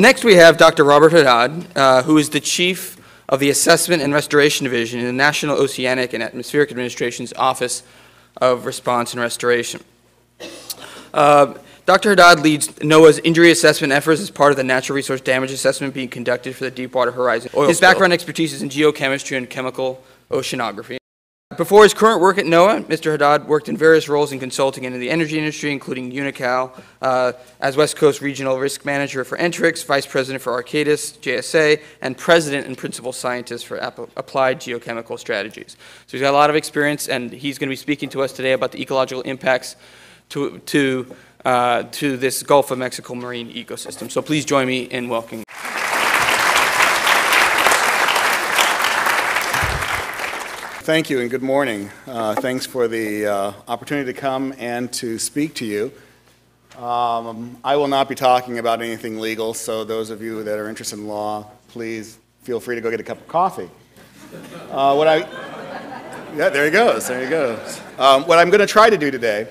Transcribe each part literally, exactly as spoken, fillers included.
Next we have Doctor Robert Haddad, uh, who is the Chief of the Assessment and Restoration Division in the National Oceanic and Atmospheric Administration's Office of Response and Restoration. Uh, Doctor Haddad leads NOAA's injury assessment efforts as part of the natural resource damage assessment being conducted for the Deepwater Horizon oil His spill. Background expertise is in geochemistry and chemical oceanography. Before his current work at NOAA, Mister Haddad worked in various roles in consulting into the energy industry, including Unocal, uh, as West Coast Regional Risk Manager for Entrix, Vice President for Arcadis, J S A, and President and Principal Scientist for App Applied Geochemical Strategies. So he's got a lot of experience, and he's going to be speaking to us today about the ecological impacts to, to, uh, to this Gulf of Mexico marine ecosystem. So please join me in welcoming. Thank you and good morning. Uh, thanks for the uh, opportunity to come and to speak to you. Um, I will not be talking about anything legal, so those of you that are interested in law, please feel free to go get a cup of coffee. Uh, what I, yeah, there he goes, there he goes. Um, what I'm going to try to do today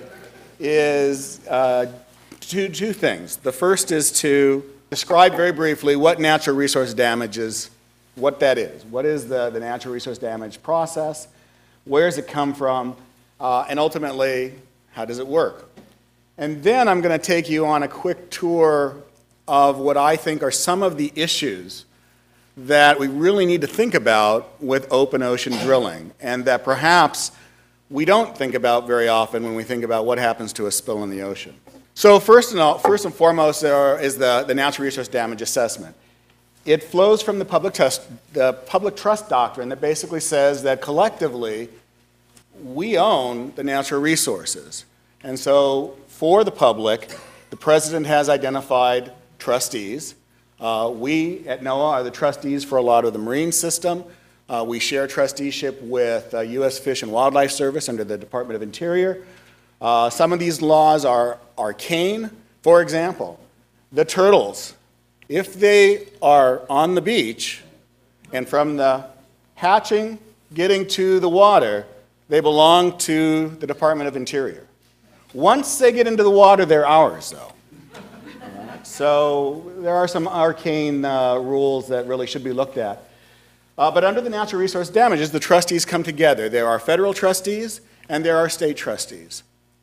is uh, two, two things. The first is to describe very briefly what natural resource damage is, what that is. What is the, the natural resource damage process? Where does it come from? Uh, and ultimately, how does it work? And then I'm going to take you on a quick tour of what I think are some of the issues that we really need to think about with open ocean drilling, and that perhaps we don't think about very often when we think about what happens to a spill in the ocean. So first and, all, first and foremost there is the, the natural resource damage assessment. It flows from the public trust, the public trust doctrine that basically says that collectively we own the natural resources. And so for the public, the president has identified trustees. Uh, we at NOAA are the trustees for a lot of the marine system. Uh, we share trusteeship with uh, U S Fish and Wildlife Service under the Department of Interior. Uh, some of these laws are arcane. For example, the turtles. If they are on the beach and from the hatching getting to the water, they belong to the Department of Interior. Once they get into the water, they're ours, though. Right? So there are some arcane uh, rules that really should be looked at. Uh, but under the natural resource damages, the trustees come together. There are federal trustees and there are state trustees.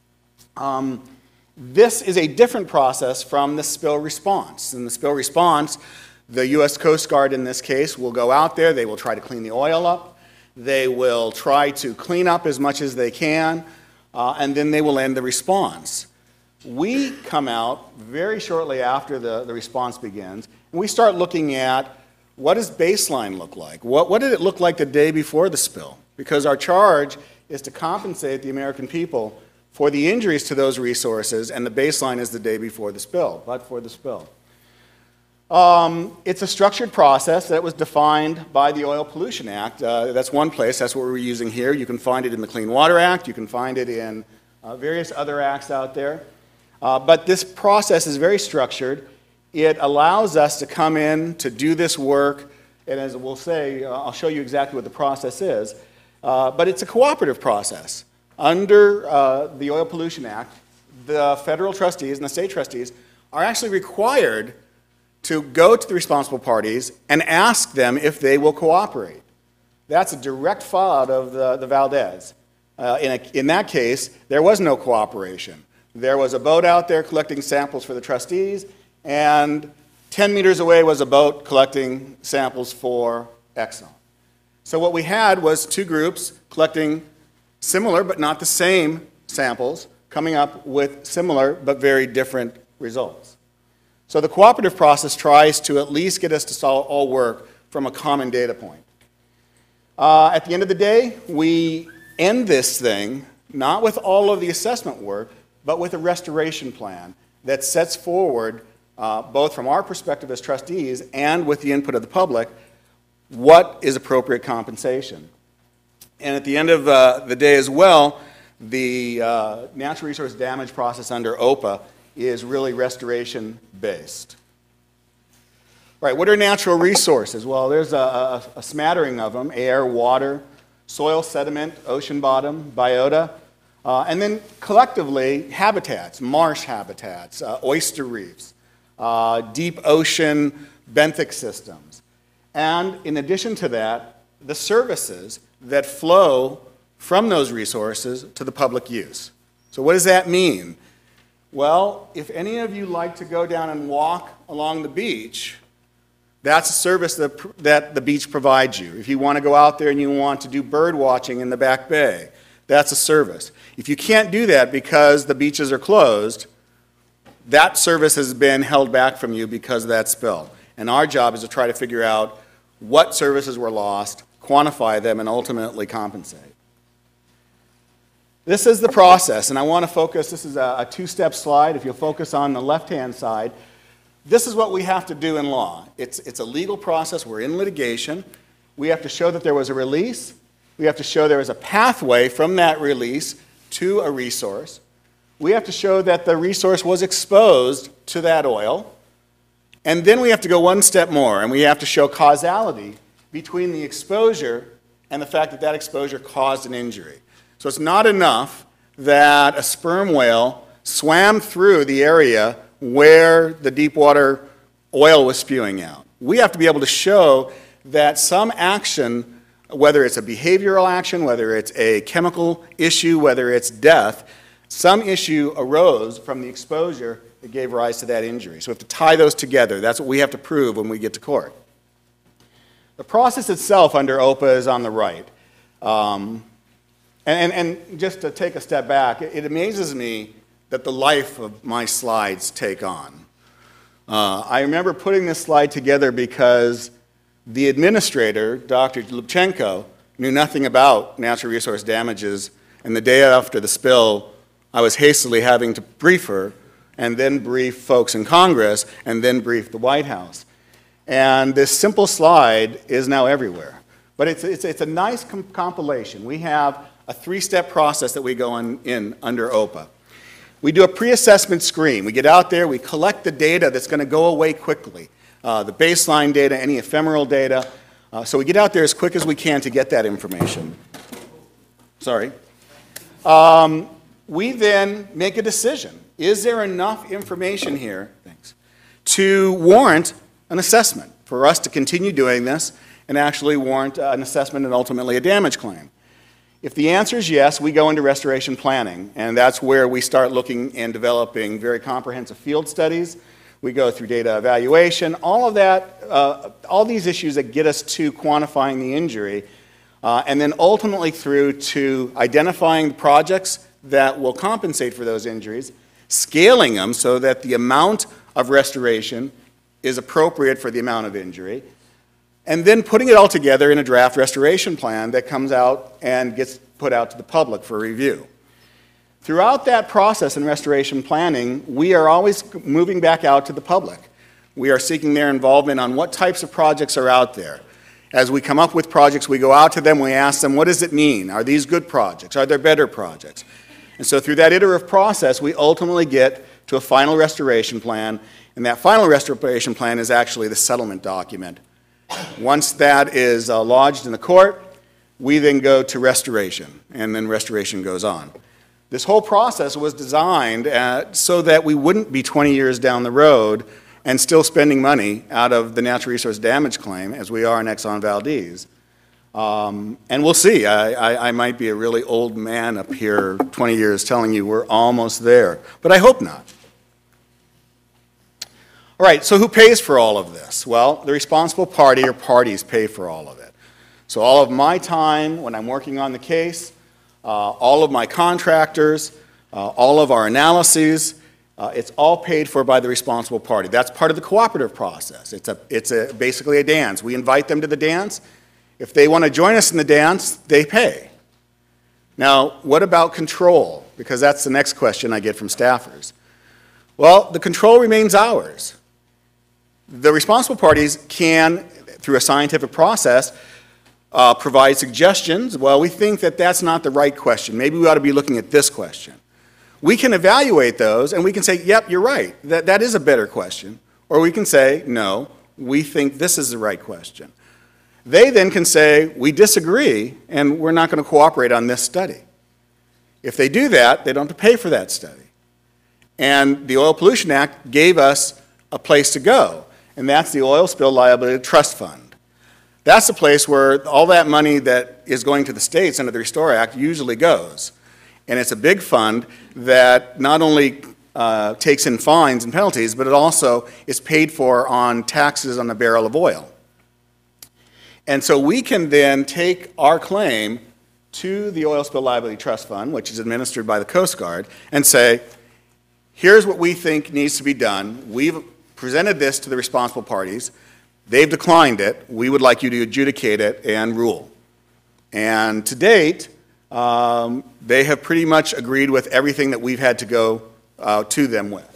Um, This is a different process from the spill response. In the spill response, the U S Coast Guard in this case will go out there, they will try to clean the oil up, they will try to clean up as much as they can, uh, and then they will end the response. We come out very shortly after the, the response begins, and we start looking at what does baseline look like? What, what did it look like the day before the spill? Because our charge is to compensate the American people for the injuries to those resources, and the baseline is the day before the spill, but for the spill. Um, it's a structured process that was defined by the Oil Pollution Act. Uh, that's one place, that's what we're using here. You can find it in the Clean Water Act, you can find it in uh, various other acts out there. Uh, but this process is very structured. It allows us to come in to do this work, and as we'll say, uh, I'll show you exactly what the process is, uh, but it's a cooperative process. Under uh, the Oil Pollution Act, the federal trustees and the state trustees are actually required to go to the responsible parties and ask them if they will cooperate. That's a direct fallout of the, the Valdez. Uh, in, a, in that case, there was no cooperation. There was a boat out there collecting samples for the trustees, and ten meters away was a boat collecting samples for Exxon. So what we had was two groups collecting similar but not the same samples, coming up with similar but very different results. So the cooperative process tries to at least get us to all work from a common data point. Uh, at the end of the day, we end this thing not with all of the assessment work, but with a restoration plan that sets forward, uh, both from our perspective as trustees and with the input of the public, what is appropriate compensation. And at the end of uh, the day as well, the uh, natural resource damage process under O P A is really restoration based. Right, what are natural resources? Well, there's a, a, a smattering of them: air, water, soil, sediment, ocean bottom, biota, uh, and then collectively habitats, marsh habitats, uh, oyster reefs, uh, deep ocean benthic systems. And in addition to that, the services that flow from those resources to the public use. So what does that mean? Well, if any of you like to go down and walk along the beach, that's a service that, that the beach provides you. If you want to go out there and you want to do bird watching in the back bay, that's a service. If you can't do that because the beaches are closed, that service has been held back from you because of that spill. And our job is to try to figure out what services were lost, quantify them, and ultimately compensate. This is the process, and I want to focus, this is a, a two-step slide. If you'll focus on the left-hand side, this is what we have to do in law. It's, it's a legal process. We're in litigation. We have to show that there was a release. We have to show there is a pathway from that release to a resource. We have to show that the resource was exposed to that oil. And then we have to go one step more, and we have to show causality between the exposure and the fact that that exposure caused an injury. So it's not enough that a sperm whale swam through the area where the deep water oil was spewing out. We have to be able to show that some action, whether it's a behavioral action, whether it's a chemical issue, whether it's death, some issue arose from the exposure that gave rise to that injury. So we have to tie those together. That's what we have to prove when we get to court. The process itself under O P A is on the right. Um, and, and, and just to take a step back, it, it amazes me that the life of my slides take on. Uh, I remember putting this slide together because the administrator, Doctor Lubchenco, knew nothing about natural resource damages, and the day after the spill, I was hastily having to brief her, and then brief folks in Congress, and then brief the White House. And this simple slide is now everywhere. But it's, it's, it's a nice com compilation. We have a three-step process that we go in, in under O P A. We do a pre-assessment screen. We get out there, we collect the data that's going to go away quickly, uh, the baseline data, any ephemeral data. Uh, so we get out there as quick as we can to get that information. Sorry. Um, we then make a decision. Is there enough information here thanks, to warrant an assessment for us to continue doing this and actually warrant uh, an assessment and ultimately a damage claim? If the answer is yes, we go into restoration planning, and that's where we start looking and developing very comprehensive field studies. We go through data evaluation, all of that, uh, all these issues that get us to quantifying the injury, uh, and then ultimately through to identifying the projects that will compensate for those injuries, scaling them so that the amount of restoration is appropriate for the amount of injury, and then putting it all together in a draft restoration plan that comes out and gets put out to the public for review. Throughout that process in restoration planning, we are always moving back out to the public. We are seeking their involvement on what types of projects are out there. As we come up with projects, we go out to them, we ask them, what does it mean? Are these good projects? Are there better projects? And so through that iterative process, we ultimately get to a final restoration plan, and that final restoration plan is actually the settlement document. Once that is uh, lodged in the court, we then go to restoration, and then restoration goes on. This whole process was designed at, so that we wouldn't be twenty years down the road and still spending money out of the natural resource damage claim, as we are in Exxon Valdez. Um, and we'll see. I, I, I might be a really old man up here twenty years telling you we're almost there, but I hope not. All right, so who pays for all of this? Well, the responsible party or parties pay for all of it. So all of my time when I'm working on the case, uh, all of my contractors, uh, all of our analyses, uh, it's all paid for by the responsible party. That's part of the cooperative process. It's, a, it's a, basically a dance. We invite them to the dance. If they want to join us in the dance, they pay. Now, what about control? Because that's the next question I get from staffers. Well, the control remains ours. The responsible parties can, through a scientific process, uh, provide suggestions. Well, we think that that's not the right question. Maybe we ought to be looking at this question. We can evaluate those, and we can say, yep, you're right. That, that is a better question. Or we can say, no, we think this is the right question. They then can say, we disagree, and we're not going to cooperate on this study. If they do that, they don't have to pay for that study. And the Oil Pollution Act gave us a place to go, and that's the Oil Spill Liability Trust Fund. That's the place where all that money that is going to the states under the Restore Act usually goes. And it's a big fund that not only uh, takes in fines and penalties, but it also is paid for on taxes on the barrel of oil. And so we can then take our claim to the Oil Spill Liability Trust Fund, which is administered by the Coast Guard, and say, here's what we think needs to be done. We've presented this to the responsible parties. They've declined it. We would like you to adjudicate it and rule. And to date, um, they have pretty much agreed with everything that we've had to go uh, to them with.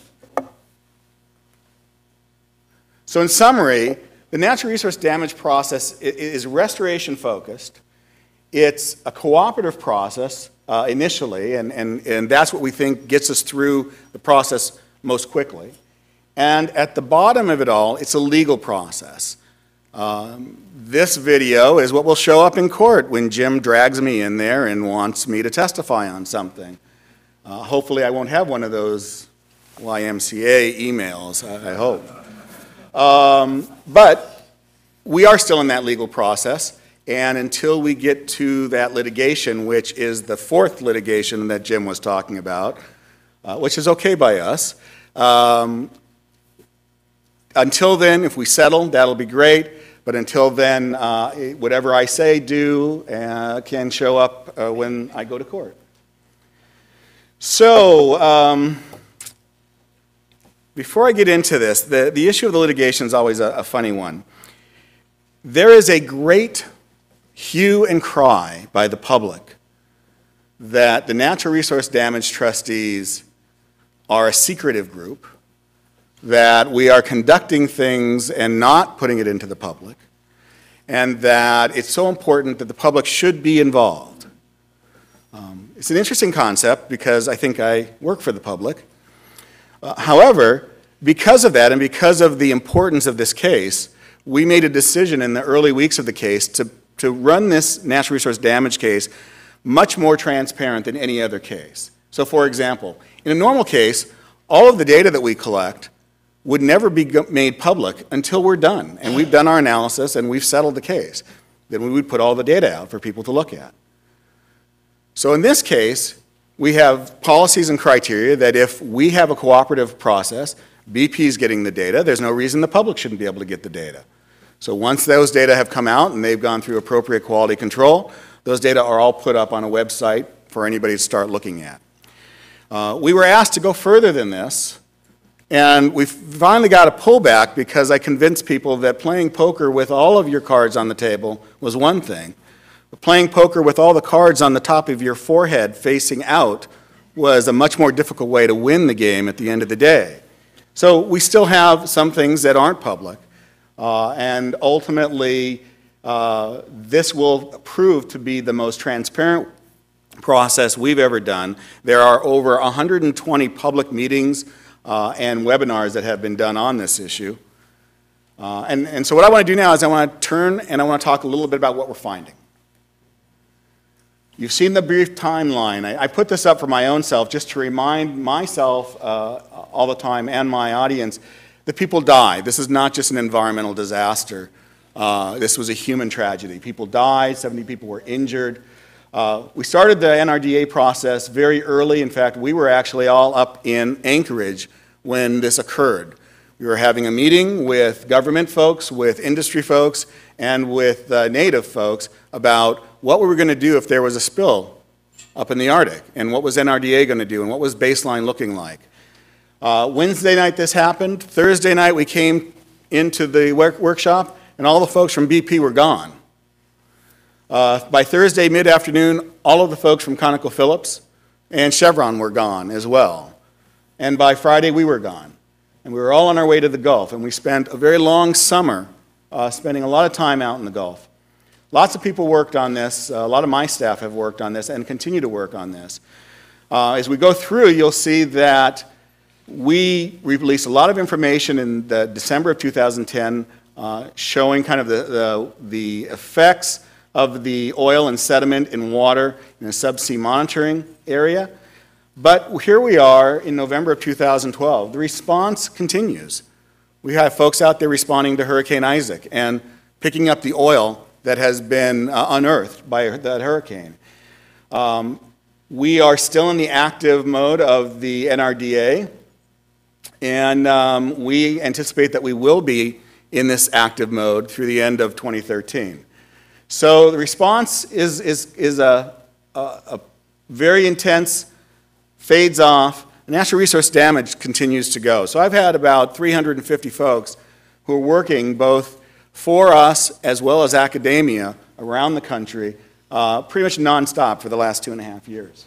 So in summary, the natural resource damage process is restoration focused. It's a cooperative process uh, initially, and, and, and that's what we think gets us through the process most quickly. And at the bottom of it all, it's a legal process. Um, this video is what will show up in court when Jim drags me in there and wants me to testify on something. Uh, hopefully I won't have one of those Y M C A emails, I, I hope. Um, but we are still in that legal process, and until we get to that litigation, which is the fourth litigation that Jim was talking about, uh, which is okay by us, um, until then, if we settle, that'll be great. But until then, uh, whatever I say, do, uh, can show up uh, when I go to court. So, um, before I get into this, the, the issue of the litigation is always a, a funny one. There is a great hue and cry by the public that the natural resource damage trustees are a secretive group, that we are conducting things and not putting it into the public, and that it's so important that the public should be involved. Um, it's an interesting concept because I think I work for the public. Uh, however, because of that and because of the importance of this case, we made a decision in the early weeks of the case to, to run this natural resource damage case much more transparent than any other case. So for example, in a normal case, all of the data that we collect would never be made public until we're done. And we've done our analysis and we've settled the case. Then we would put all the data out for people to look at. So in this case, we have policies and criteria that if we have a cooperative process, B P is getting the data, there's no reason the public shouldn't be able to get the data. So once those data have come out and they've gone through appropriate quality control, those data are all put up on a website for anybody to start looking at. Uh, we were asked to go further than this, and we finally got a pullback because I convinced people that playing poker with all of your cards on the table was one thing, but playing poker with all the cards on the top of your forehead facing out was a much more difficult way to win the game at the end of the day. So we still have some things that aren't public, uh, and ultimately uh, this will prove to be the most transparent process we've ever done. There are over one hundred twenty public meetings Uh, and webinars that have been done on this issue. Uh, and, and so what I want to do now is I want to turn and I want to talk a little bit about what we're finding. You've seen the brief timeline. I, I put this up for my own self just to remind myself uh, all the time and my audience that people die. This is not just an environmental disaster. Uh, this was a human tragedy. People died, seventy people were injured. Uh, we started the N R D A process very early. In fact, we were actually all up in Anchorage when this occurred. We were having a meeting with government folks, with industry folks, and with uh, native folks about what we were going to do if there was a spill up in the Arctic, and what was N R D A going to do, and what was baseline looking like. Uh, Wednesday night this happened. Thursday night we came into the work workshop, and all the folks from B P were gone. Uh, by Thursday mid-afternoon, all of the folks from ConocoPhillips and Chevron were gone as well. And by Friday, we were gone. And we were all on our way to the Gulf, and we spent a very long summer uh, spending a lot of time out in the Gulf. Lots of people worked on this. Uh, a lot of my staff have worked on this and continue to work on this. Uh, as we go through, you'll see that we released a lot of information in the December of two thousand ten uh, showing kind of the, the, the effects of the oil and sediment in water in a subsea monitoring area. But here we are in November of two thousand twelve. The response continues. We have folks out there responding to Hurricane Isaac and picking up the oil that has been uh, unearthed by that hurricane. Um, we are still in the active mode of the N R D A, and um, we anticipate that we will be in this active mode through the end of twenty thirteen. So the response is, is, is a, a, a very intense, fades off. Natural resource damage continues to go. So I've had about three hundred fifty folks who are working both for us as well as academia around the country, uh, pretty much nonstop for the last two and a half years.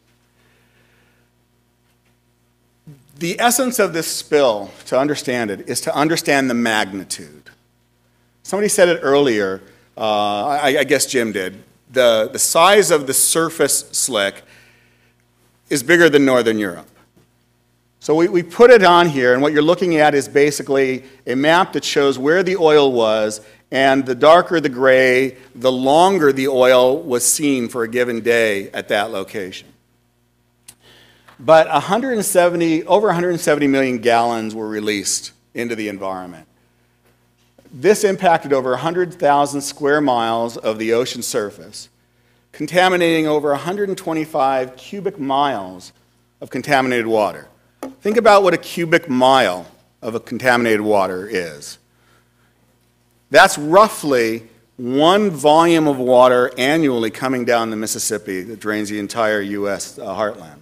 The essence of this spill, to understand it, is to understand the magnitude. Somebody said it earlier, uh, I, I guess Jim did. The, the size of the surface slick is bigger than Northern Europe. So we, we put it on here, and what you're looking at is basically a map that shows where the oil was, and the darker the gray, the longer the oil was seen for a given day at that location. But one hundred seventy, over one hundred seventy million gallons were released into the environment. This impacted over one hundred thousand square miles of the ocean surface, contaminating over one hundred twenty-five cubic miles of contaminated water. Think about what a cubic mile of a contaminated water is. That's roughly one volume of water annually coming down the Mississippi that drains the entire U S uh, heartland.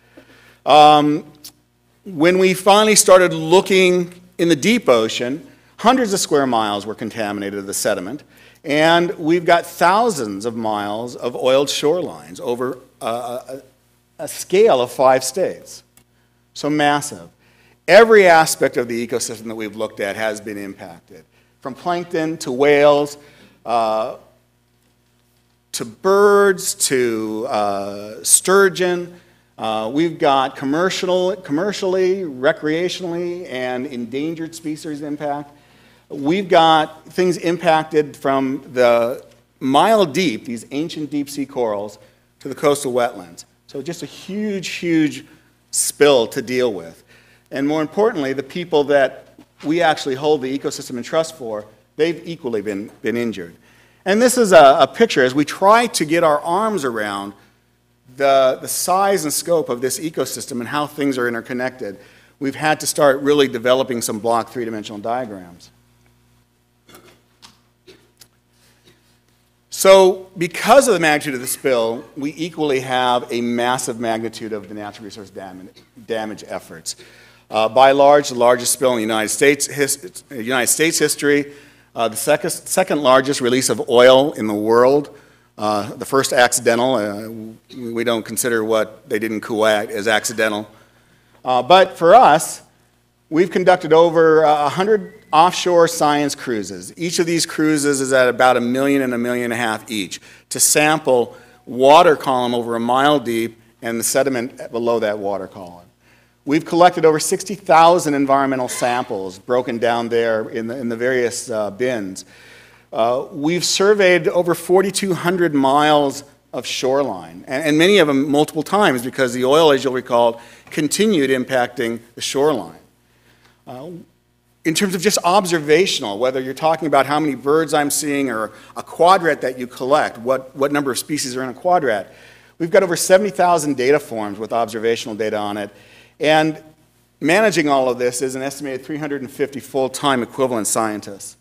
Um, when we finally started looking in the deep ocean, hundreds of square miles were contaminated of the sediment, and we've got thousands of miles of oiled shorelines over a, a, a scale of five states. So massive. Every aspect of the ecosystem that we've looked at has been impacted, from plankton to whales, uh, to birds, to uh, sturgeon. Uh, we've got commercial, commercially, recreationally, and endangered species impact. We've got things impacted from the mile deep, these ancient deep sea corals, to the coastal wetlands. So just a huge, huge spill to deal with. And more importantly, the people that we actually hold the ecosystem in trust for, they've equally been, been injured. And this is a, a picture as we try to get our arms around the, the size and scope of this ecosystem and how things are interconnected. We've had to start really developing some block three-dimensional diagrams. So because of the magnitude of the spill, we equally have a massive magnitude of the natural resource damage, damage efforts. Uh, by large, the largest spill in the United States, his, United States history, uh, the second, second largest release of oil in the world, uh, the first accidental. Uh, we don't consider what they did in Kuwait as accidental. Uh, but for us, we've conducted over one hundred offshore science cruises. Each of these cruises is at about a million and a million and a half each to sample water column over a mile deep and the sediment below that water column. We've collected over sixty thousand environmental samples broken down there in the, in the various uh, bins. Uh, we've surveyed over forty-two hundred miles of shoreline, and, and many of them multiple times because the oil, as you'll recall, continued impacting the shoreline. Uh, In terms of just observational, whether you're talking about how many birds I'm seeing or a quadrat that you collect, what, what number of species are in a quadrat, we've got over seventy thousand data forms with observational data on it. And managing all of this is an estimated three hundred fifty full-time equivalent scientists.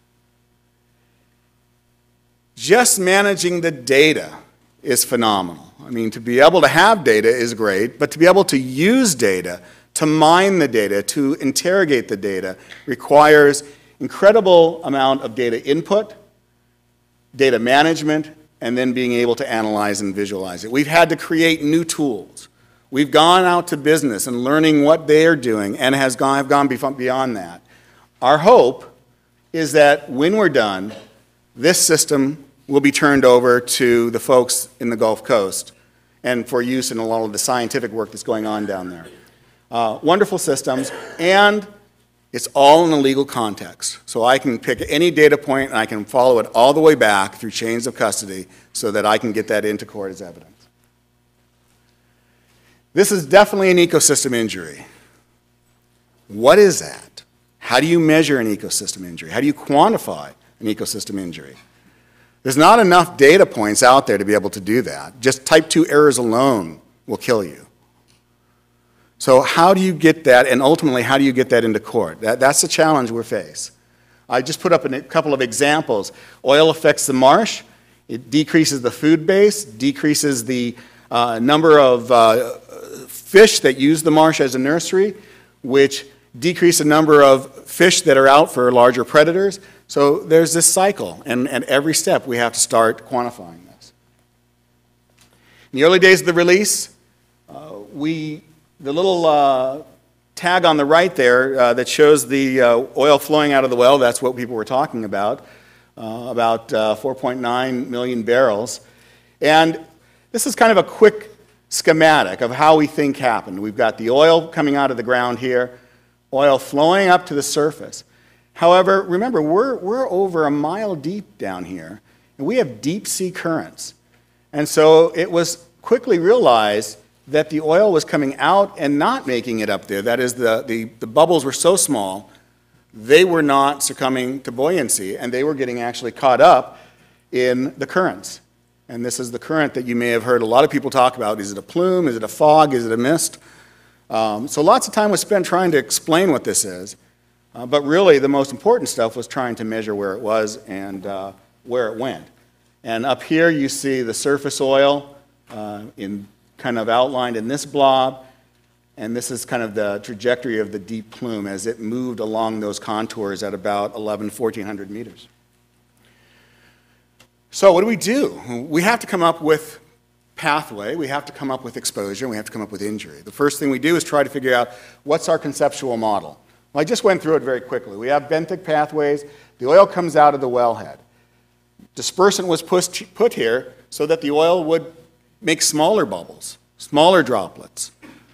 Just managing the data is phenomenal. I mean, to be able to have data is great, but to be able to use data, to mine the data, to interrogate the data, requires incredible amount of data input, data management, and then being able to analyze and visualize it. We've had to create new tools. We've gone out to business and learning what they are doing and has gone, have gone beyond that. Our hope is that when we're done, this system will be turned over to the folks in the Gulf Coast and for use in a lot of the scientific work that's going on down there. Uh, wonderful systems, and it's all in a legal context. So I can pick any data point and I can follow it all the way back through chains of custody so that I can get that into court as evidence. This is definitely an ecosystem injury. What is that? How do you measure an ecosystem injury? How do you quantify an ecosystem injury? There's not enough data points out there to be able to do that. Just type two errors alone will kill you. So how do you get that, and ultimately, how do you get that into court? That, that's the challenge we face. I just put up a couple of examples. Oil affects the marsh. It decreases the food base, decreases the uh, number of uh, fish that use the marsh as a nursery, which decrease the number of fish that are out for larger predators. So there's this cycle, and at every step we have to start quantifying this. In the early days of the release, uh, we, the little uh, tag on the right there uh, that shows the uh, oil flowing out of the well, that's what people were talking about, uh, about uh, four point nine million barrels. And this is kind of a quick schematic of how we think happened. We've got the oil coming out of the ground here, oil flowing up to the surface. However, remember, we're, we're over a mile deep down here, and we have deep sea currents. And so it was quickly realized that the oil was coming out and not making it up there. That is, the, the, the bubbles were so small, they were not succumbing to buoyancy, and they were getting actually caught up in the currents. And this is the current that you may have heard a lot of people talk about. Is it a plume? Is it a fog? Is it a mist? Um, so lots of time was spent trying to explain what this is. Uh, but really, the most important stuff was trying to measure where it was and uh, where it went. And up here, you see the surface oil uh, in kind of outlined in this blob. And this is kind of the trajectory of the deep plume as it moved along those contours at about eleven, fourteen hundred meters. So what do we do? We have to come up with pathway, we have to come up with exposure, and we have to come up with injury. The first thing we do is try to figure out what's our conceptual model. Well, I just went through it very quickly. We have benthic pathways. The oil comes out of the wellhead. Dispersant was put here so that the oil would make smaller bubbles, smaller droplets.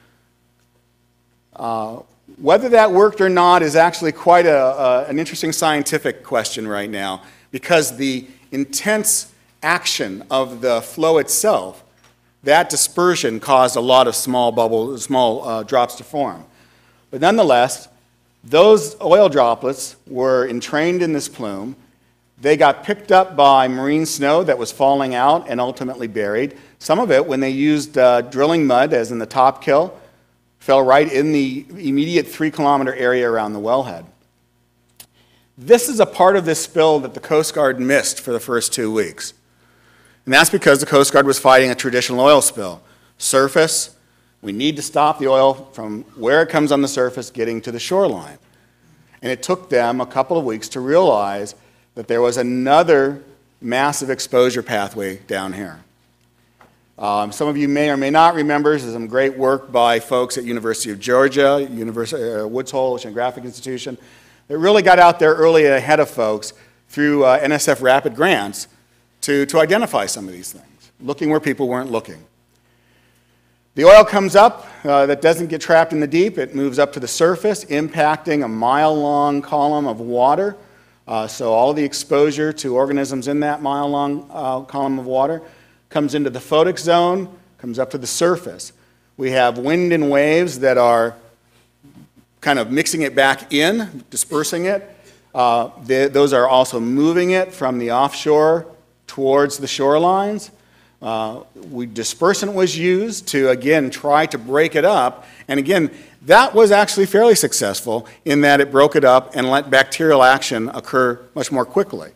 Uh, whether that worked or not is actually quite a, uh, an interesting scientific question right now, because the intense action of the flow itself, that dispersion caused a lot of small bubbles, small uh, drops to form. But nonetheless, those oil droplets were entrained in this plume. They got picked up by marine snow that was falling out and ultimately buried. Some of it, when they used uh, drilling mud, as in the top kill, fell right in the immediate three kilometer area around the wellhead. This is a part of this spill that the Coast Guard missed for the first two weeks. And that's because the Coast Guard was fighting a traditional oil spill. Surface, we need to stop the oil from where it comes on the surface getting to the shoreline. And it took them a couple of weeks to realize that there was another massive exposure pathway down here. Um, some of you may or may not remember, this is some great work by folks at University of Georgia, University, uh, Woods Hole Oceanographic Institution, that really got out there early ahead of folks through uh, N S F rapid grants to, to identify some of these things, looking where people weren't looking. The oil comes up, uh, that doesn't get trapped in the deep, it moves up to the surface, impacting a mile-long column of water. Uh, so all of the exposure to organisms in that mile-long uh, column of water comes into the photic zone, comes up to the surface. We have wind and waves that are kind of mixing it back in, dispersing it. Uh, they, those are also moving it from the offshore towards the shorelines. Uh, we, dispersant was used to, again, try to break it up. And again, that was actually fairly successful in that it broke it up and let bacterial action occur much more quickly.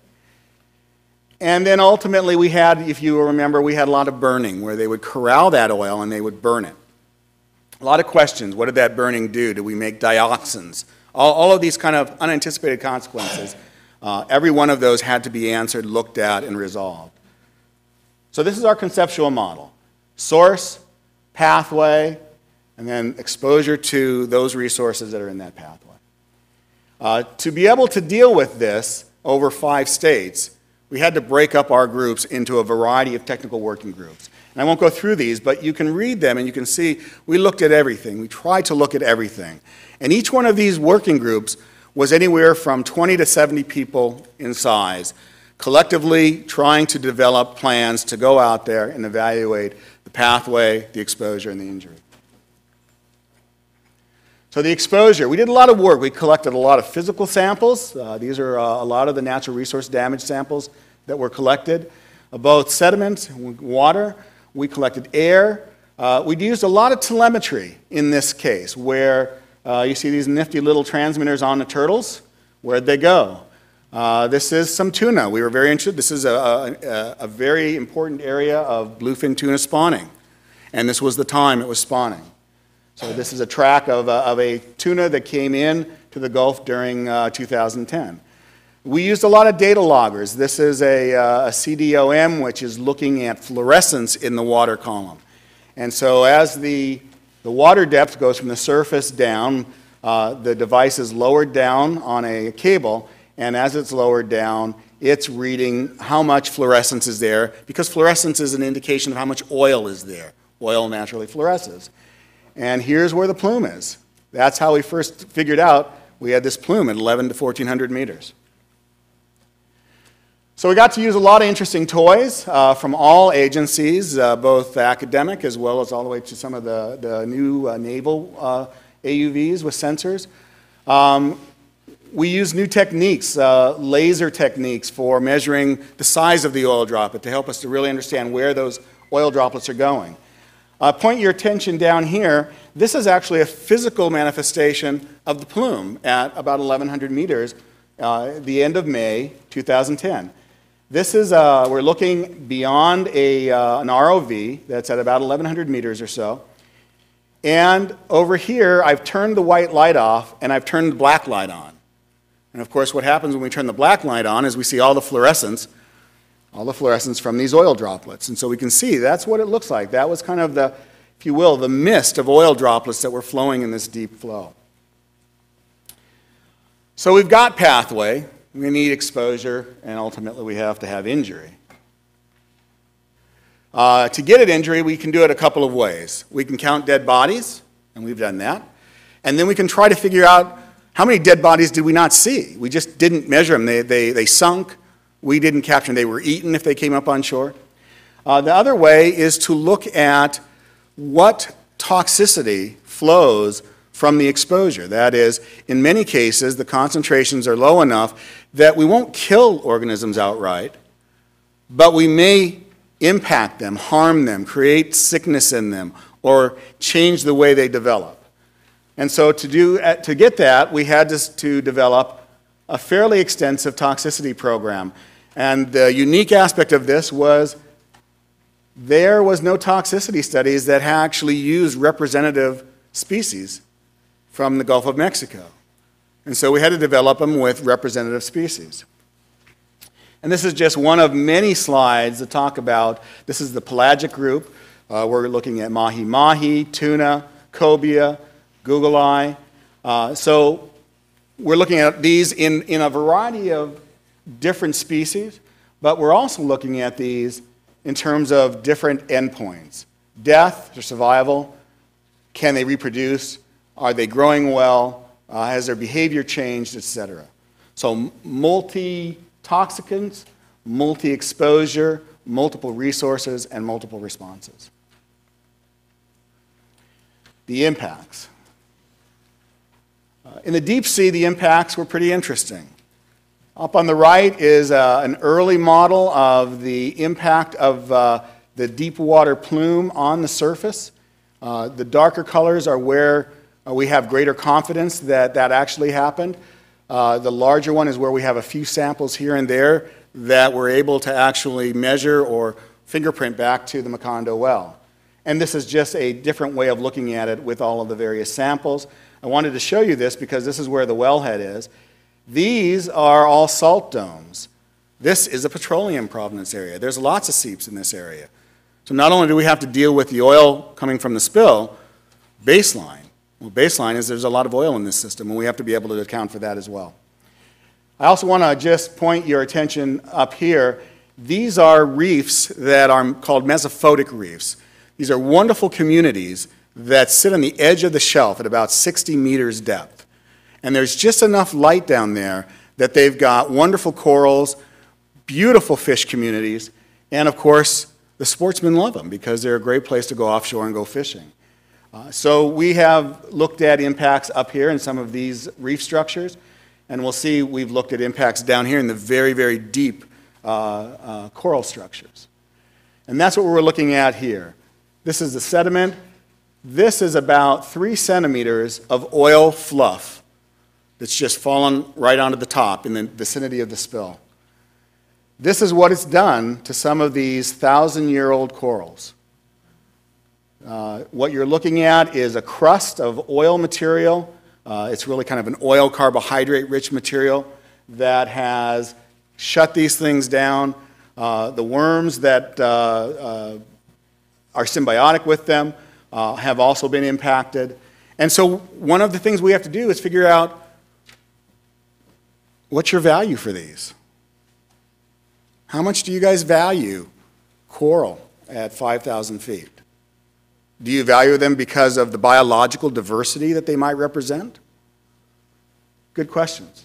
And then ultimately we had, if you remember, we had a lot of burning where they would corral that oil and they would burn it. A lot of questions. What did that burning do? Did we make dioxins? All, all of these kind of unanticipated consequences. Uh, every one of those had to be answered, looked at, and resolved. So this is our conceptual model. Source, pathway, and then exposure to those resources that are in that pathway. Uh, to be able to deal with this over five states, we had to break up our groups into a variety of technical working groups. And I won't go through these, but you can read them and you can see we looked at everything. We tried to look at everything. And each one of these working groups was anywhere from twenty to seventy people in size, collectively trying to develop plans to go out there and evaluate the pathway, the exposure, and the injury. So the exposure, we did a lot of work. We collected a lot of physical samples. Uh, these are uh, a lot of the natural resource damage samples that were collected, uh, both sediment, water. We collected air. Uh, we used a lot of telemetry in this case, where uh, you see these nifty little transmitters on the turtles. Where'd they go? Uh, this is some tuna. We were very interested. This is a, a, a very important area of bluefin tuna spawning. And this was the time it was spawning. So this is a track of a, of a tuna that came in to the Gulf during uh, two thousand ten. We used a lot of data loggers. This is a, uh, a C D O M, which is looking at fluorescence in the water column. And so as the, the water depth goes from the surface down, uh, the device is lowered down on a cable, and as it's lowered down, it's reading how much fluorescence is there, because fluorescence is an indication of how much oil is there. Oil naturally fluoresces. And here's where the plume is. That's how we first figured out we had this plume at eleven to fourteen hundred meters. So we got to use a lot of interesting toys uh, from all agencies, uh, both academic as well as all the way to some of the, the new uh, naval uh, A U Vs with sensors. Um, we use new techniques, uh, laser techniques for measuring the size of the oil droplet to help us to really understand where those oil droplets are going. Uh, point your attention down here. This is actually a physical manifestation of the plume at about eleven hundred meters, uh, the end of May two thousand ten. This is, uh, we're looking beyond a, uh, an R O V that's at about eleven hundred meters or so. And over here, I've turned the white light off and I've turned the black light on. And of course, what happens when we turn the black light on is we see all the fluorescence all the fluorescence from these oil droplets. And so we can see that's what it looks like. That was kind of the, if you will, the mist of oil droplets that were flowing in this deep flow. So we've got pathway, we need exposure, and ultimately we have to have injury. Uh, to get at injury, we can do it a couple of ways. We can count dead bodies, and we've done that. And then we can try to figure out how many dead bodies did we not see. We just didn't measure them. They, they, they sunk. We didn't capture them. They were eaten if they came up on shore. Uh, the other way is to look at what toxicity flows from the exposure. That is, in many cases, the concentrations are low enough that we won't kill organisms outright, but we may impact them, harm them, create sickness in them, or change the way they develop. And so to, do, to get that, we had to, to develop a fairly extensive toxicity program. And the unique aspect of this was there was no toxicity studies that actually used representative species from the Gulf of Mexico. And so we had to develop them with representative species. And this is just one of many slides that talk about, this is the pelagic group. Uh, we're looking at mahi-mahi, tuna, cobia, guggenei. Uh, so we're looking at these in, in a variety of different species, but we're also looking at these in terms of different endpoints. Death or survival, can they reproduce, are they growing well, uh, has their behavior changed, et cetera. So multi-toxicants, multi-exposure, multiple resources, and multiple responses. The impacts. Uh, in the deep sea, the impacts were pretty interesting. Up on the right is uh, an early model of the impact of uh, the deep water plume on the surface. Uh, the darker colors are where uh, we have greater confidence that that actually happened. Uh, the larger one is where we have a few samples here and there that we're able to actually measure or fingerprint back to the Macondo well. And this is just a different way of looking at it with all of the various samples. I wanted to show you this because this is where the wellhead is. These are all salt domes. This is a petroleum provenance area. There's lots of seeps in this area. So not only do we have to deal with the oil coming from the spill, baseline. Well, baseline is there's a lot of oil in this system, and we have to be able to account for that as well. I also want to just point your attention up here. These are reefs that are called mesophotic reefs. These are wonderful communities that sit on the edge of the shelf at about sixty meters depth. And there's just enough light down there that they've got wonderful corals, beautiful fish communities, and of course, the sportsmen love them because they're a great place to go offshore and go fishing. Uh, so we have looked at impacts up here in some of these reef structures, and we'll see we've looked at impacts down here in the very, very deep uh, uh, coral structures. And that's what we're looking at here. This is the sediment. This is about three centimeters of oil fluff that's just fallen right onto the top in the vicinity of the spill. This is what it's done to some of these thousand-year-old corals. Uh, what you're looking at is a crust of oil material. Uh, it's really kind of an oil carbohydrate-rich material that has shut these things down. Uh, the worms that uh, uh, are symbiotic with them uh, have also been impacted. And so one of the things we have to do is figure out what's your value for these? How much do you guys value coral at five thousand feet? Do you value them because of the biological diversity that they might represent? Good questions.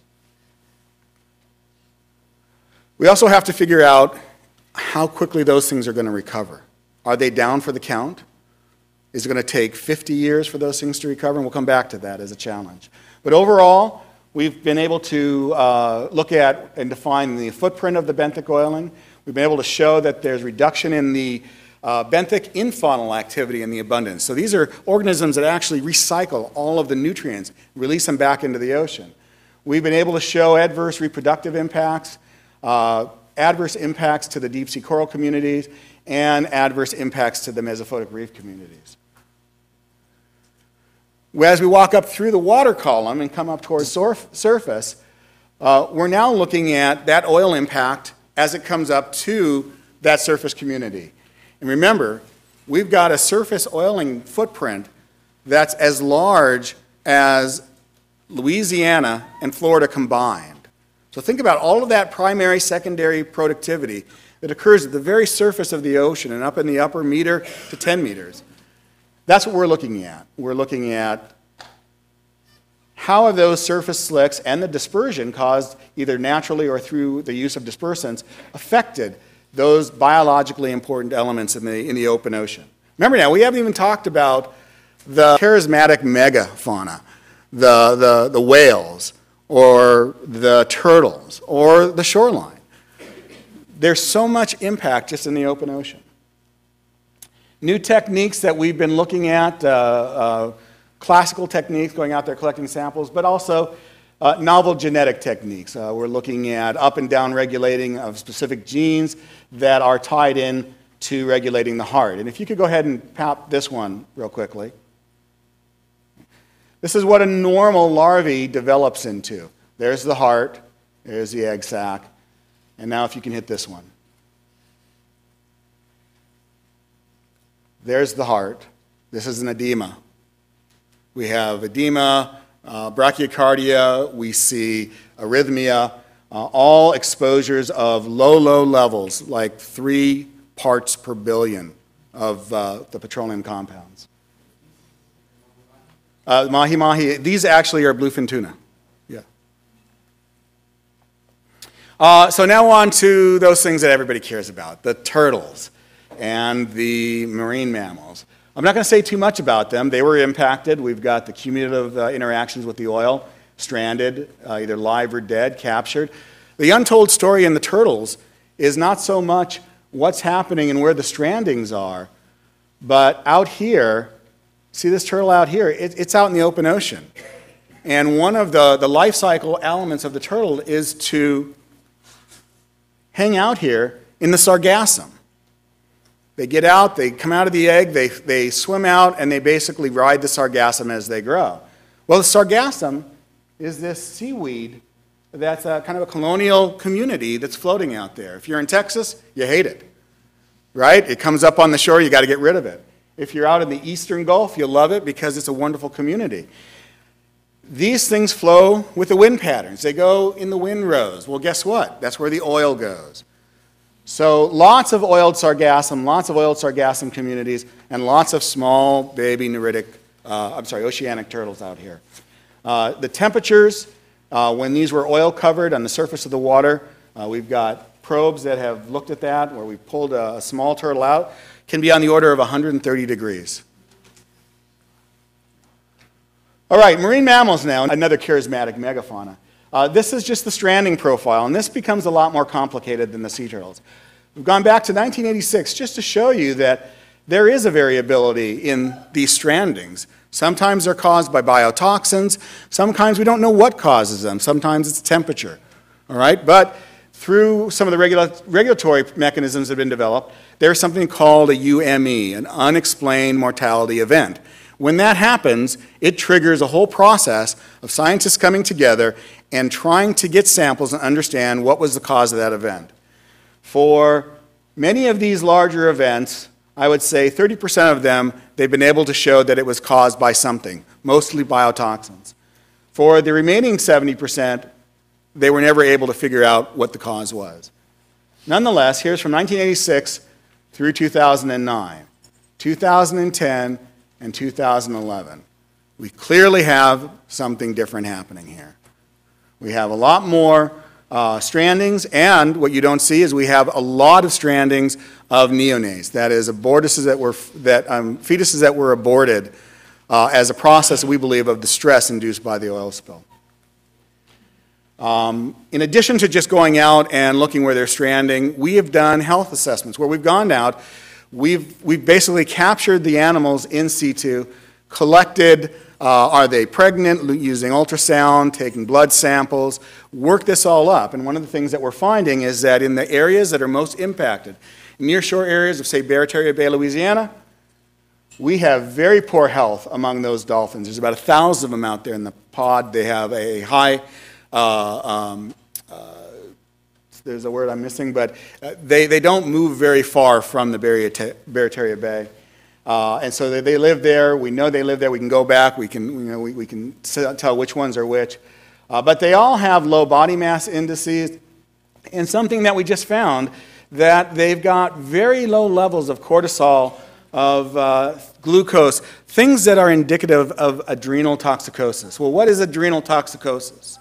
We also have to figure out how quickly those things are going to recover. Are they down for the count? Is it going to take fifty years for those things to recover? And we'll come back to that as a challenge. But overall, we've been able to uh, look at and define the footprint of the benthic oiling. We've been able to show that there's reduction in the uh, benthic infaunal activity in the abundance. So these are organisms that actually recycle all of the nutrients, release them back into the ocean. We've been able to show adverse reproductive impacts, uh, adverse impacts to the deep sea coral communities, and adverse impacts to the mesophotic reef communities. As we walk up through the water column and come up towards the surface, uh, we're now looking at that oil impact as it comes up to that surface community. And remember, we've got a surface oiling footprint that's as large as Louisiana and Florida combined. So think about all of that primary, secondary productivity that occurs at the very surface of the ocean and up in the upper meter to ten meters. That's what we're looking at. We're looking at how have those surface slicks and the dispersion caused either naturally or through the use of dispersants affected those biologically important elements in the, in the open ocean. Remember now, we haven't even talked about the charismatic megafauna, the, the, the whales, or the turtles, or the shoreline. There's so much impact just in the open ocean. New techniques that we've been looking at, uh, uh, classical techniques, going out there collecting samples, but also uh, novel genetic techniques. Uh, we're looking at up and down regulating of specific genes that are tied in to regulating the heart. And if you could go ahead and pop this one real quickly. This is what a normal larvae develops into. There's the heart, there's the egg sac, and now if you can hit this one. There's the heart. This is an edema. We have edema, uh, brachycardia, we see arrhythmia, uh, all exposures of low, low levels, like three parts per billion of uh, the petroleum compounds. Uh, mahi-mahi, these actually are bluefin tuna. Yeah. Uh, so now on to those things that everybody cares about, the turtles and the marine mammals. I'm not going to say too much about them. They were impacted. We've got the cumulative uh, interactions with the oil, stranded, uh, either live or dead, captured. The untold story in the turtles is not so much what's happening and where the strandings are, but out here, see this turtle out here? It, it's out in the open ocean. And one of the, the life cycle elements of the turtle is to hang out here in the sargassum. They get out, they come out of the egg, they, they swim out, and they basically ride the sargassum as they grow. Well, the sargassum is this seaweed that's a kind of a colonial community that's floating out there. If you're in Texas, you hate it, right? It comes up on the shore, you got to get rid of it. If you're out in the Eastern Gulf, you'll love it because it's a wonderful community. These things flow with the wind patterns. They go in the windrows. Well, guess what? That's where the oil goes. So lots of oiled sargassum, lots of oiled sargassum communities, and lots of small baby neritic, uh, I'm sorry, oceanic turtles out here. Uh, the temperatures, uh, when these were oil covered on the surface of the water, uh, we've got probes that have looked at that, where we pulled a, a small turtle out, can be on the order of one hundred thirty degrees. All right, marine mammals now, another charismatic megafauna. Uh, this is just the stranding profile, and this becomes a lot more complicated than the sea turtles. We've gone back to nineteen eighty-six just to show you that there is a variability in these strandings. Sometimes they're caused by biotoxins. Sometimes we don't know what causes them. Sometimes it's temperature. All right, but through some of the regula regulatory mechanisms that have been developed, there's something called a U M E, an unexplained mortality event. When that happens, it triggers a whole process of scientists coming together and trying to get samples and understand what was the cause of that event. For many of these larger events, I would say thirty percent of them, they've been able to show that it was caused by something, mostly biotoxins. For the remaining seventy percent, they were never able to figure out what the cause was. Nonetheless, here's from nineteen eighty-six through two thousand nine, two thousand ten, and two thousand eleven. We clearly have something different happening here. We have a lot more uh, strandings, and what you don't see is we have a lot of strandings of neonates, that is, abortuses that were, that, um, fetuses that were aborted uh, as a process, we believe, of the stress induced by the oil spill. Um, in addition to just going out and looking where they're stranding, we have done health assessments where we've gone out, we've, we've basically captured the animals in situ, collected, uh, are they pregnant, using ultrasound, taking blood samples, work this all up. And one of the things that we're finding is that in the areas that are most impacted, nearshore areas of, say, Barataria Bay, Louisiana, we have very poor health among those dolphins. There's about a thousand of them out there in the pod. They have a high Uh, um, uh, there's a word I'm missing, but uh, they, they don't move very far from the Barataria Bay. Uh, and so they, they live there. We know they live there. We can go back. We can, you know, we, we can tell which ones are which. Uh, but they all have low body mass indices. And something that we just found, that they've got very low levels of cortisol, of uh, glucose, things that are indicative of adrenal toxicosis. Well, what is adrenal toxicosis?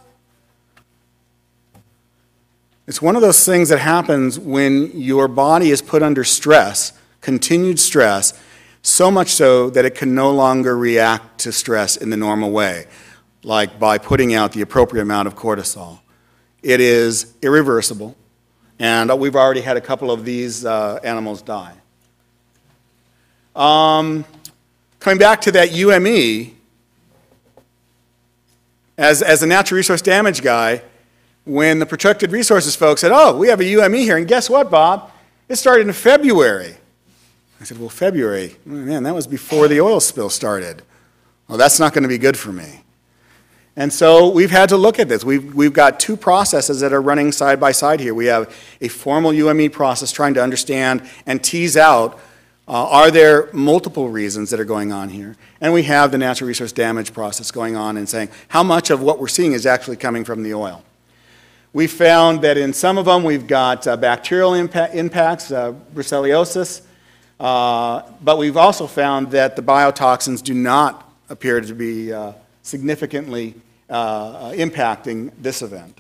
It's one of those things that happens when your body is put under stress, continued stress, so much so that it can no longer react to stress in the normal way, like by putting out the appropriate amount of cortisol. It is irreversible, and we've already had a couple of these uh, animals die. Um, coming back to that U M E, as, as a natural resource damage guy, when the protected resources folks said, oh, we have a U M E here, and guess what, Bob? It started in February. I said, well, February, man, that was before the oil spill started. Well, that's not going to be good for me. And so we've had to look at this. We've, we've got two processes that are running side by side here. We have a formal U M E process trying to understand and tease out, uh, are there multiple reasons that are going on here? And we have the natural resource damage process going on and saying, how much of what we're seeing is actually coming from the oil? We found that in some of them we've got uh, bacterial impa impacts, uh, brucelliosis, uh, but we've also found that the biotoxins do not appear to be uh, significantly uh, impacting this event.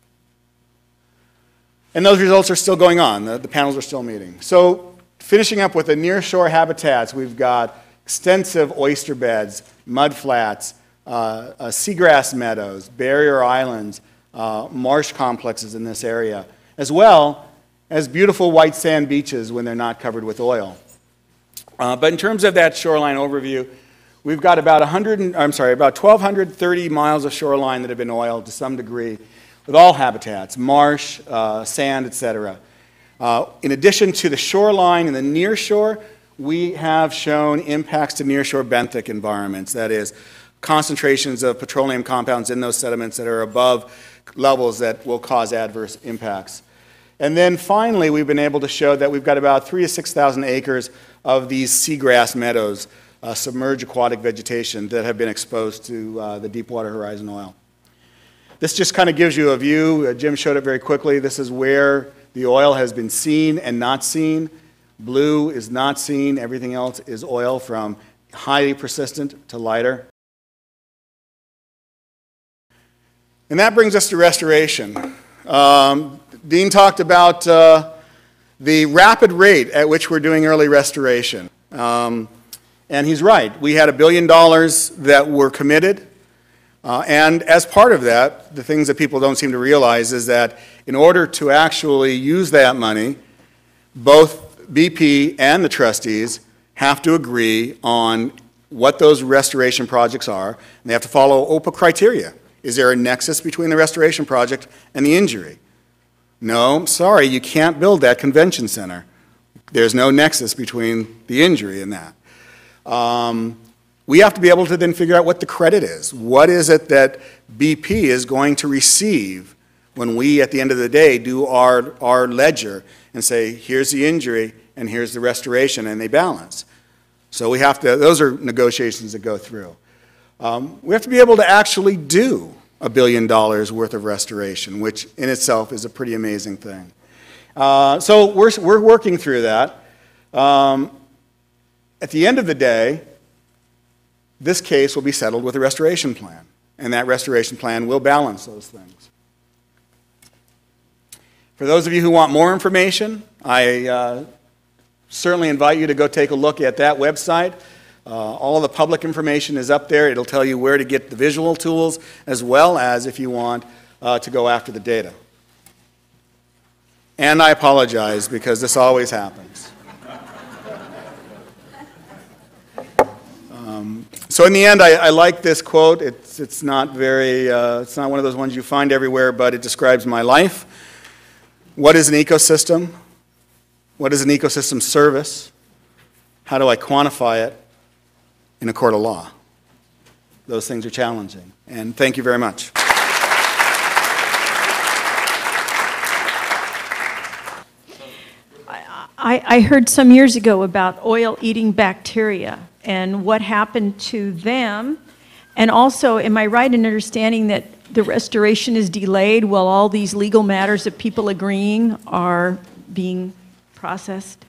And those results are still going on. The, the panels are still meeting. So finishing up with the nearshore habitats, we've got extensive oyster beds, mud flats, uh, uh, seagrass meadows, barrier islands, Uh, marsh complexes in this area, as well as beautiful white sand beaches when they're not covered with oil. Uh, but in terms of that shoreline overview, we've got about one hundred, I'm sorry, about one thousand two hundred thirty miles of shoreline that have been oiled to some degree, with all habitats, marsh, uh, sand, et cetera. Uh, in addition to the shoreline and the near shore, we have shown impacts to nearshore benthic environments, that is, concentrations of petroleum compounds in those sediments that are above levels that will cause adverse impacts. And then finally, we've been able to show that we've got about three to six thousand acres of these seagrass meadows, uh, submerged aquatic vegetation that have been exposed to uh, the Deepwater Horizon oil. This just kind of gives you a view. Uh, Jim showed it very quickly. This is where the oil has been seen and not seen. Blue is not seen. Everything else is oil, from highly persistent to lighter. And that brings us to restoration. Um, Dean talked about uh, the rapid rate at which we're doing early restoration. Um, and he's right. We had a billion dollars that were committed. Uh, and as part of that, the things that people don't seem to realize is that in order to actually use that money, both B P and the trustees have to agree on what those restoration projects are, and they have to follow O P A criteria. Is there a nexus between the restoration project and the injury? No, sorry, you can't build that convention center. There's no nexus between the injury and that. Um, we have to be able to then figure out what the credit is. What is it that B P is going to receive when we, at the end of the day, do our, our ledger and say, here's the injury and here's the restoration, and they balance. So we have to, those are negotiations that go through. Um, we have to be able to actually do a billion dollars worth of restoration, which in itself is a pretty amazing thing. Uh, so we're, we're working through that. Um, at the end of the day, this case will be settled with a restoration plan, and that restoration plan will balance those things. For those of you who want more information, I uh, certainly invite you to go take a look at that website. Uh, all of the public information is up there. It'll tell you where to get the visual tools, as well as if you want uh, to go after the data. And I apologize, because this always happens. Um, so in the end, I, I like this quote. It's, it's not very, uh, it's not one of those ones you find everywhere, but it describes my life. What is an ecosystem? What is an ecosystem service? How do I quantify it in a court of law? Those things are challenging. And thank you very much. I, I heard some years ago about oil-eating bacteria and what happened to them. And also, am I right in understanding that the restoration is delayed while all these legal matters of people agreeing are being processed?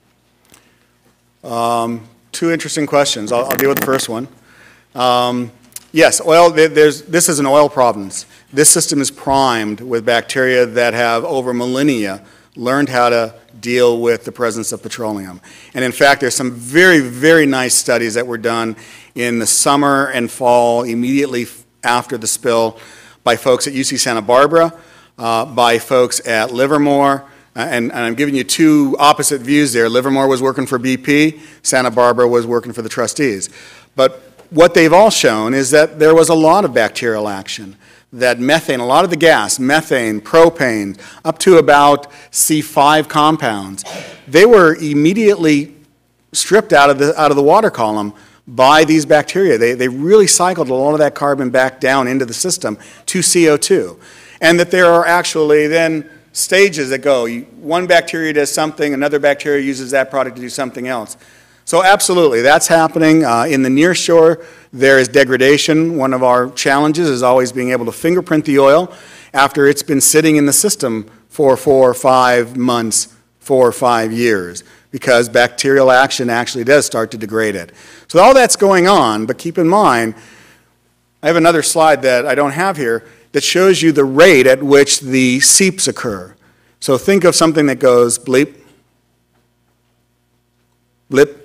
Um, two interesting questions. I'll, I'll deal with the first one. Um, yes, oil, there's, this is an oil province. This system is primed with bacteria that have, over millennia, learned how to deal with the presence of petroleum. And in fact, there's some very, very nice studies that were done in the summer and fall immediately after the spill by folks at U C Santa Barbara, uh, by folks at Livermore, uh, and, and I'm giving you two opposite views there. Livermore was working for B P, Santa Barbara was working for the trustees. But what they've all shown is that there was a lot of bacterial action. That methane, a lot of the gas, methane, propane, up to about C five compounds, they were immediately stripped out of the, out of the water column by these bacteria. They, they really cycled a lot of that carbon back down into the system to C O two. And that there are actually then stages that go. You, one bacteria does something, another bacteria uses that product to do something else. So absolutely, that's happening. Uh, in the near shore, there is degradation. One of our challenges is always being able to fingerprint the oil after it's been sitting in the system for four or five months, four or five years, because bacterial action actually does start to degrade it. So all that's going on, but keep in mind, I have another slide that I don't have here that shows you the rate at which the seeps occur. So think of something that goes bleep, blip,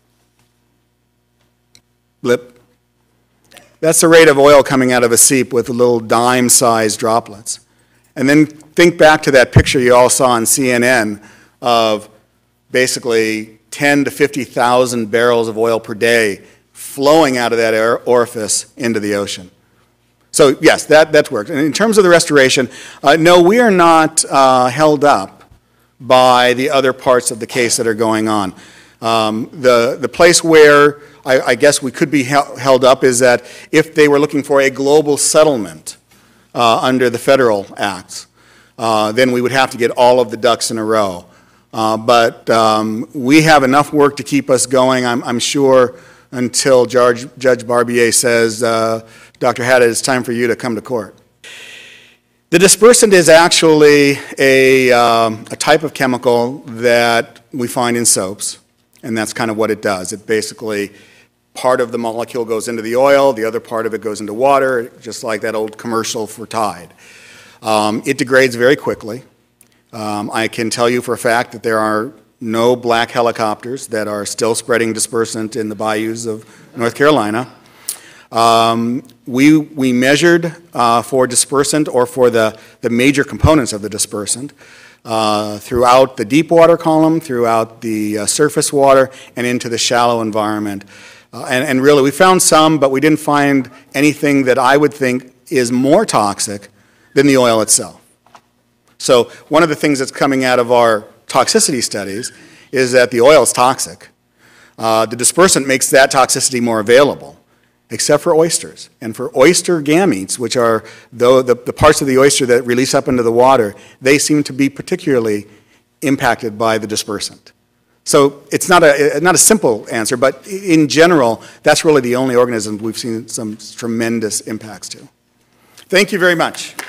blip. That's the rate of oil coming out of a seep with little dime-sized droplets. And then think back to that picture you all saw on C N N of basically ten to fifty thousand barrels of oil per day flowing out of that orifice into the ocean. So yes, that, that's worked. And in terms of the restoration, uh, no, we are not uh, held up by the other parts of the case that are going on. Um, the, the place where I, I guess we could be hel held up is that if they were looking for a global settlement uh, under the federal acts, uh, then we would have to get all of the ducks in a row. Uh, but um, we have enough work to keep us going, I'm, I'm sure, until Judge, Judge Barbier says, uh, Doctor Haddad, it's time for you to come to court. The dispersant is actually a, um, a type of chemical that we find in soaps. And that's kind of what it does. It basically, part of the molecule goes into the oil, the other part of it goes into water, just like that old commercial for Tide. Um, it degrades very quickly. Um, I can tell you for a fact that there are no black helicopters that are still spreading dispersant in the bayous of North Carolina. Um, we, we measured uh, for dispersant or for the, the major components of the dispersant uh, throughout the deep water column, throughout the uh, surface water, and into the shallow environment. Uh, and, and really, we found some, but we didn't find anything that I would think is more toxic than the oil itself. So one of the things that's coming out of our toxicity studies is that the oil is toxic. Uh, the dispersant makes that toxicity more available, except for oysters. And for oyster gametes, which are the, the, the parts of the oyster that release up into the water, they seem to be particularly impacted by the dispersant. So it's not a, not a simple answer, but in general, that's really the only organism we've seen some tremendous impacts to. Thank you very much.